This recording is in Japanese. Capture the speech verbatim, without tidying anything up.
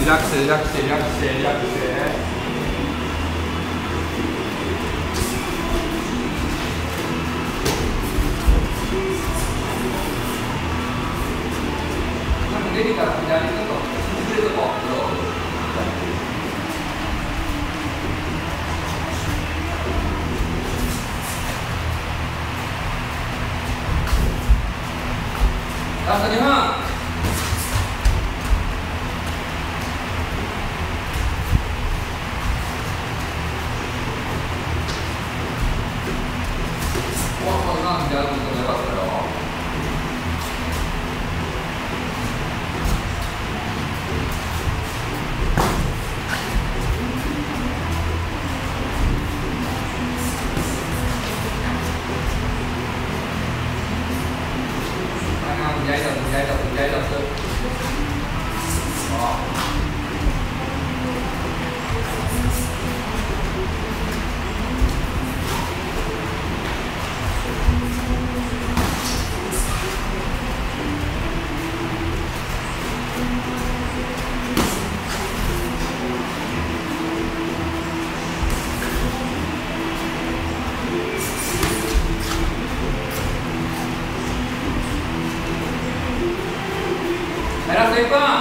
ラックスリラックスリラックスリラックス。出てから左ちょっと進めるとこラストにふん。おっと今の左のとこよかったよ。左だ左だ左だラストいっぷん。